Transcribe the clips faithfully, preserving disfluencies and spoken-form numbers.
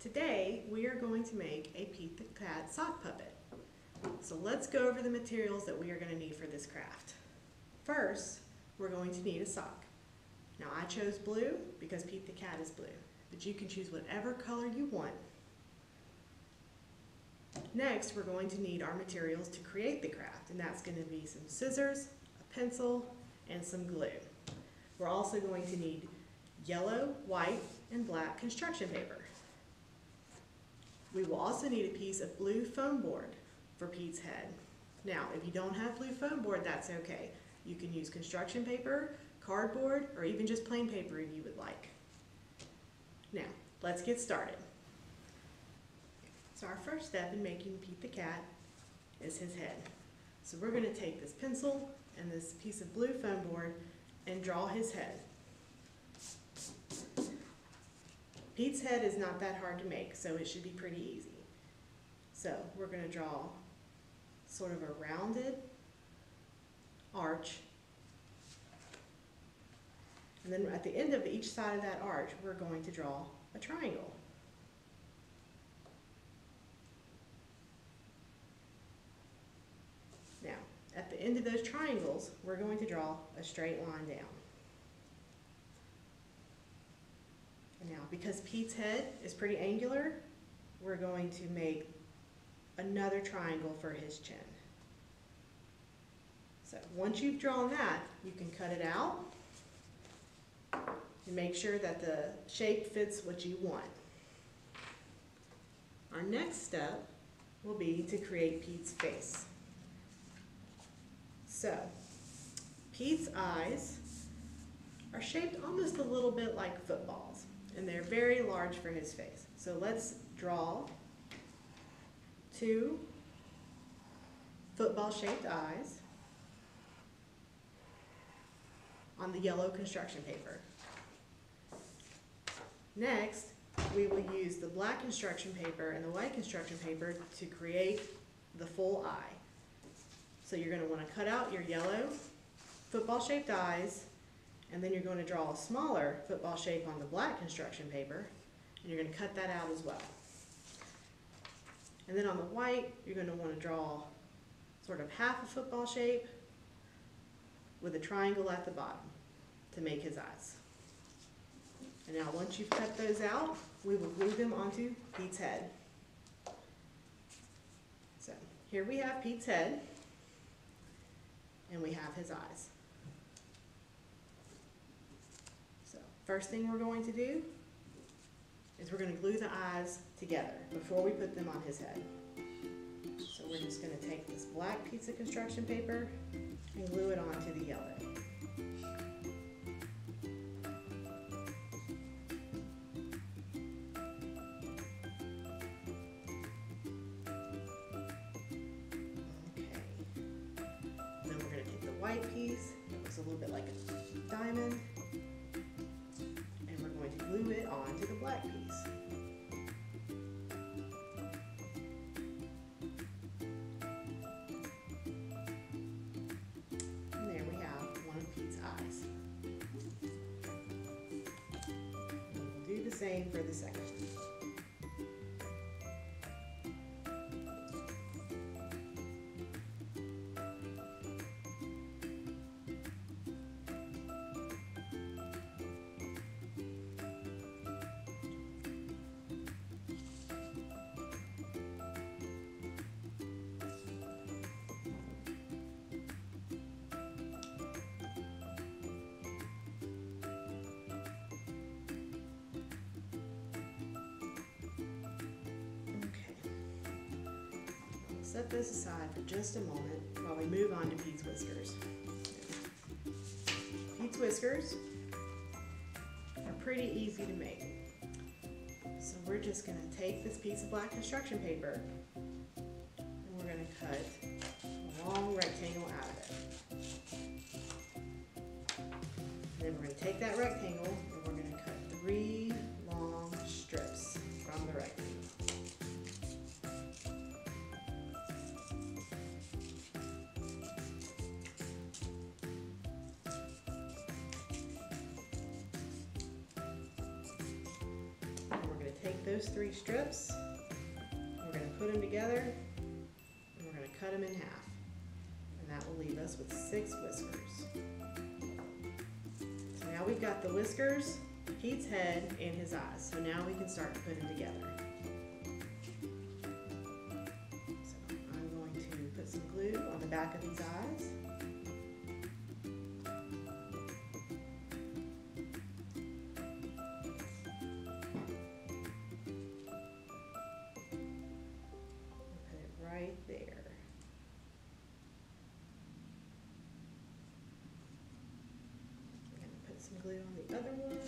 Today we are going to make a Pete the Cat sock puppet. So let's go over the materials that we are going to need for this craft. First, we're going to need a sock. Now I chose blue because Pete the Cat is blue, but you can choose whatever color you want. Next, we're going to need our materials to create the craft, and that's going to be some scissors, a pencil, and some glue. We're also going to need yellow, white, and black construction paper. We will also need a piece of blue foam board for Pete's head. Now, if you don't have blue foam board, that's okay. You can use construction paper, cardboard, or even just plain paper if you would like. Now, let's get started. So our first step in making Pete the Cat is his head. So we're going to take this pencil and this piece of blue foam board and draw his head. Pete's head is not that hard to make, so it should be pretty easy. So we're going to draw sort of a rounded arch, and then at the end of each side of that arch we're going to draw a triangle. Now at the end of those triangles we're going to draw a straight line down. And now, because Pete's head is pretty angular, we're going to make another triangle for his chin. So once you've drawn that, you can cut it out and make sure that the shape fits what you want. Our next step will be to create Pete's face. So Pete's eyes are shaped almost a little bit like footballs, and they're very large for his face. So let's draw two football-shaped eyes on the yellow construction paper. Next, we will use the black construction paper and the white construction paper to create the full eye. So you're going to want to cut out your yellow football-shaped eyes, and then you're going to draw a smaller football shape on the black construction paper, and you're going to cut that out as well. And then on the white, you're going to want to draw sort of half a football shape with a triangle at the bottom to make his eyes. And now once you've cut those out, we will glue them onto Pete's head. So here we have Pete's head, and we have his eyes. First thing we're going to do is we're going to glue the eyes together before we put them on his head. So we're just going to take this black piece of construction paper and glue it onto the yellow. Okay. And then we're going to take the white piece that looks a little bit like a diamond, glue it onto the black piece. And there we have one of Pete's eyes. And we'll do the same for the second one. Set this aside for just a moment while we move on to Pete's whiskers. Pete's whiskers are pretty easy to make. So we're just going to take this piece of black construction paper and we're going to cut a long rectangle out of it. And then we're going to take that rectangle and we're going to cut three long strips from the rectangle. those three strips, we're going to put them together, and we're going to cut them in half. And that will leave us with six whiskers. So now we've got the whiskers, Pete's head, and his eyes. So now we can start to put them together. So I'm going to put some glue on the back of these eyes. Right there. I'm going to put some glue on the other one.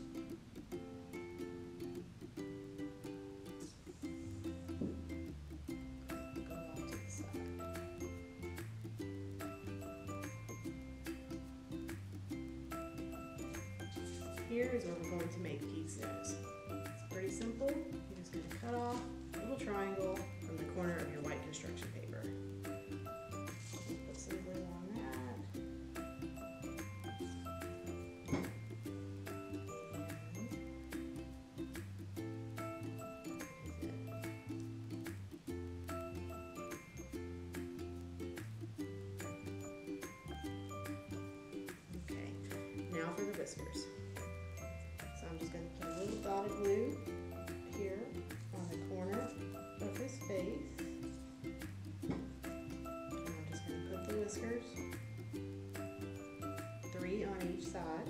Go off to the side. Here is where we're going to make Pete's nose. It's pretty simple. You're just going to cut off a little triangle from the corner of your white construction paper. Put some glue on that. Okay, now for the whiskers. So I'm just going to put a little dot of glue here on the corner of his face. And I'm just going to put the whiskers, three on each side.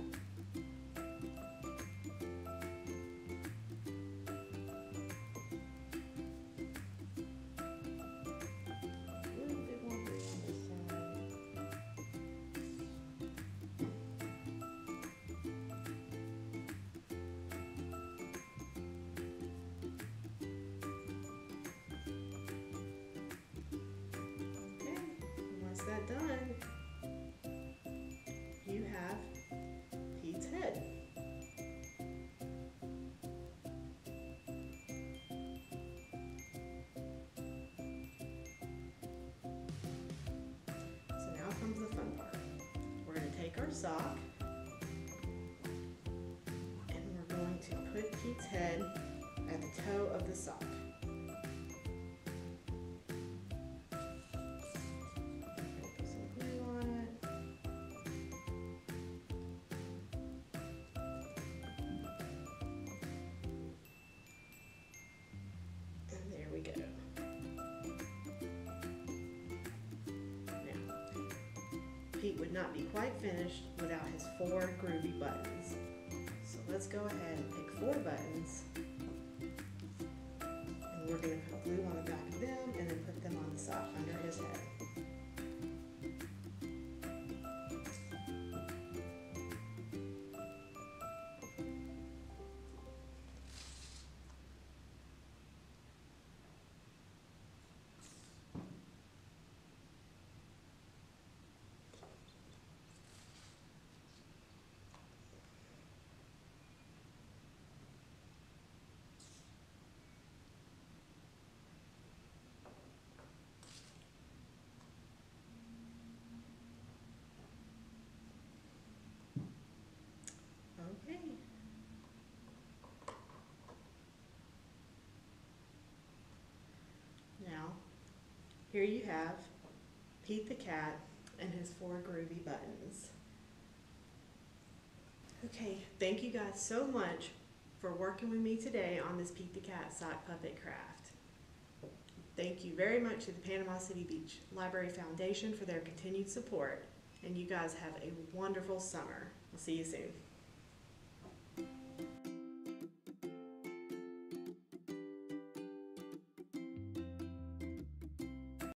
A little bit more glue on this side. That done, you have Pete's head. So now comes the fun part. We're going to take our sock and we're going to put Pete's head at the toe of the sock. Pete would not be quite finished without his four groovy buttons. So let's go ahead and pick four buttons, and we're going to put glue on the back of them and then put them on the sock under his head. Okay. Now, here you have Pete the cat and his four groovy buttons. Okay, thank you guys so much for working with me today on this Pete the Cat sock puppet craft. Thank you very much to the Panama City Beach Library Foundation for their continued support, and you guys have a wonderful summer. We'll see you soon.